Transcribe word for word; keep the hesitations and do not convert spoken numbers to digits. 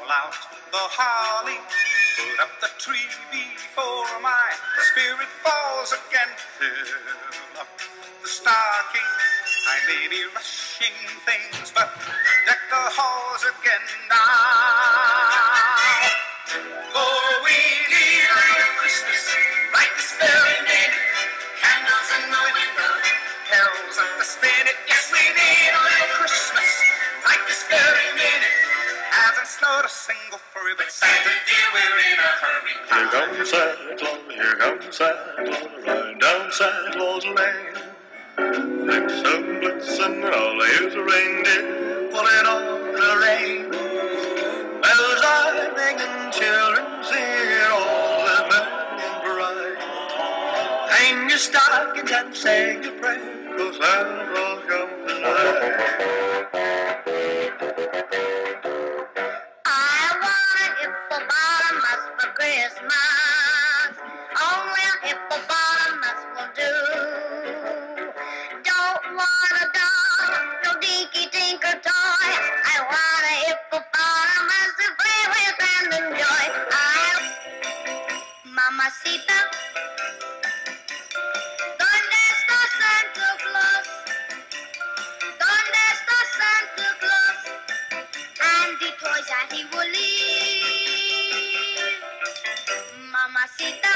Pull out the holly, put up the tree before my spirit falls again. Fill up the stocking, I may be rushing things, but deck the halls again now. For we need a Christmas right this very minute. Candles in the window, carols at the spinet. Yes, we need a little Christmas right this very minute. Hasn't snowed a single flurry, but Santa dear, we're in a hurry. Here comes Santa Claus, here comes Santa Claus, riding down Santa Claus Lane. Blitzen, blitzen, and all the years of reindeer pulling on the rain. Bells are ringing, children singing, all is merry and bright. Hang your stockings and say your prayer, 'cause Santa Claus comes tonight. Christmas, only a hippopotamus will do. Don't want a doll, no dinky tinker toy. I want a hippopotamus to play with and enjoy. I, Mamacita, ¿dónde está Santa Claus? ¿Dónde está Santa Claus? And the toys that he will leave. Mamacita.